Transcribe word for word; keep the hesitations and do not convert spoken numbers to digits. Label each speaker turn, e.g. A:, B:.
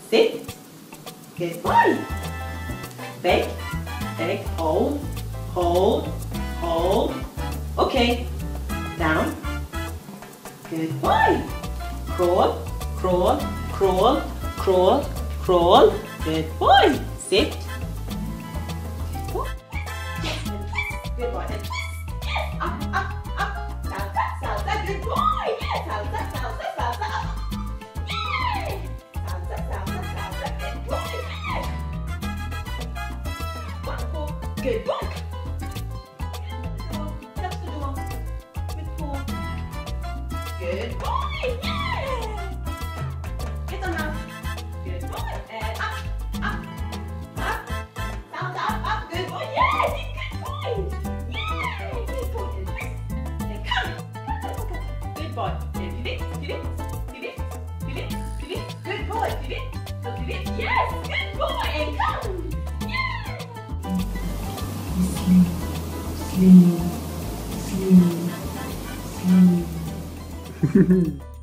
A: Sit. Good boy. Beg. Beg. Hold. Hold. Hold. Okay. Down. Good boy. Crawl. Crawl. Crawl. Crawl. Crawl. Good boy. Sit. Good boy. Yes. Good boy. Yes. Up. Up. Up. Salsa. Salsa. Good boy. Yes. Salsa. Salsa. Salsa. Up. Yay. Salsa. Salsa. Salsa. Good boy. Yes. Wonderful. Good boy. Touch the door. Good boy. Good boy. Yes. Get on now. Good boy. And up. Up. Up. Salsa. Up. Up. Good boy. Yes. Good boy. Yay. Good boy. And come. Good boy. And pivot. Pivot. Pivot. Pivot. Pivot. Good boy. Pivot. So pivot. Yes. Good boy. And come.
B: Sleep, sleep, sleep, sleep.